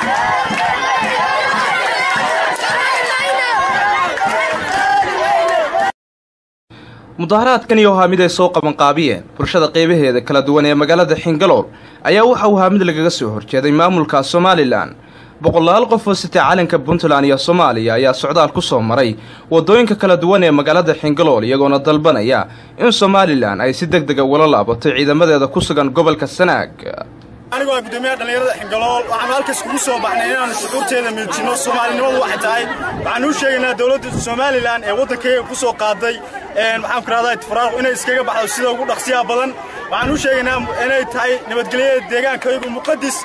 mudaharaadkan iyo mid ay soo qaban qaabiyeen bulshada qeybaheeda kala duwan ee magaalada Xingalool ayaa waxa uu mid lagaga soo horjeeday maamulka Somaliland boqolaal qof oo sita calanka Puntland iyo Soomaaliya ayaa socdaal ku soo maray wadooyinka kala duwan ee magaalada Xingalool iyagoona dalbanaya in Somaliland ay si degdeg ah wala laabato ciidamadeeda ku sugan gobolka Sanaag anigu waa gudoomiyaha dhalinyarada Xingalool waxaan halkaas ku soo baxnay inaan shucuurteeda miijino Soomaalinimadu waxay tahay waxaan u sheegaynaa dawladda Somaliland ee waddankeega ku soo qaaday waxaan ku raadayay faraaq inay iskaga baxdo sida ugu dhaqsiyaha badan waxaan u sheegaynaa inay tahay nabadgelyada deegaankaygu muqaddis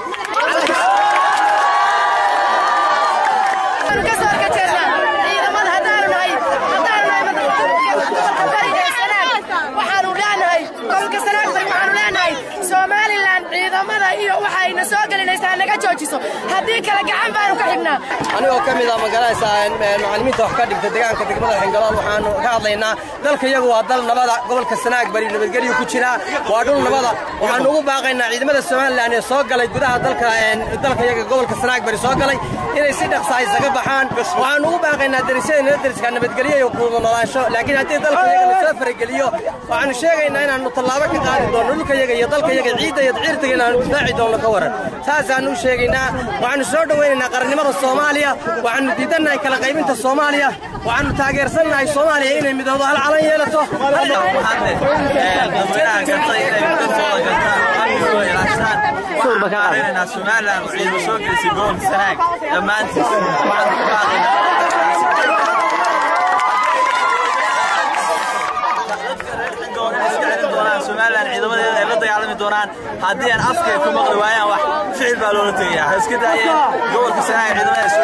iyo waxayna soo galinaysaa naga joojiso hadii kala gacan baan ka xidhnaa anigoo kamid ah magaalada macallimiinta wax ka dhigta deegaanka degmada Xingalool waxaan ka hadlaynaa dalka iyagu waa dal nabada gobolka Sanaag bari nabadgelyo ku jira waa dhul nabada waxaan ugu baaqaynaa ciidamada Somaliland ee soo galay gudaha dalka iyaga gobolka Sanaag bari soo galay inay si dhaqso ah isaga baxaan waxaan ugu baaqaynaa dariska nabadgelyo iyo ku noolaansho laakiin hadii dalka iyaga la soo farageliyo waxaan sheegaynaa inaanu tallaabo ka qaadi doono dhulka iyaga iyo dalka iyaga ciidda iyo ciirtiga inaanu doon ka waran taasaan u sheegaynaa waxaan soo dhaweynaynaa qarannimada Soomaaliya waxaan diidanahay kala qaybinta Soomaaliya waxaan taageersanahay Soomaaliya inay midowdo hal calan yeelato Somaliland ciidan soo gelisay gobolka Sanaag dhamaantiis Somaliland ciidamadeeda ay la dagaalami doonaan haddii aan afka ku maqli waayaan wax ficil baa loola tagayaa iska daayeen gobolka Sanaag ciidamada soo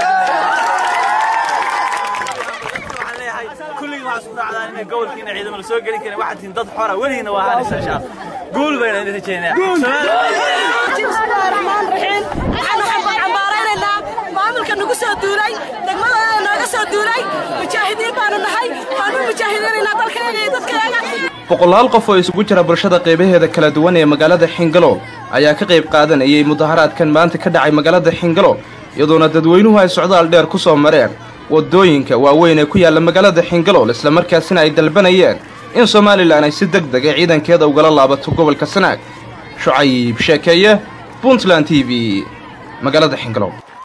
waxaan leeyahay kulligiin waxa isku raacdaan in gobolkiina ciidamada soo gelin kareen waxa tiin dad xora waliina waa hanaysan shaab guul bayna idin jeednaa maamulka nagu soo duulay degmada naga soo duulay mujaahidiin baanu nahay waanu mujaahidiinayna dalkayga iyo dadkayga boqolaal qof oo isugu jira bulshada qeybaheeda kala duwan ee magaalada Xingalool ayaa ka qayb qaadanayay mudaharaadkan maanta ka dhacay magaalada Xingalool iyadoona dadweynuhu ay socdaal dheer ku soo mareen wadooyinka waaweyn ee ku yaala magaalada Xingalool isla markaasina ay dalbanayeen in Somaliland ay si degdeg ah ciidankeeda uga laabato gobolka Sanaag Shucayb Sheekeeye Puntland TV magaalada Xingalool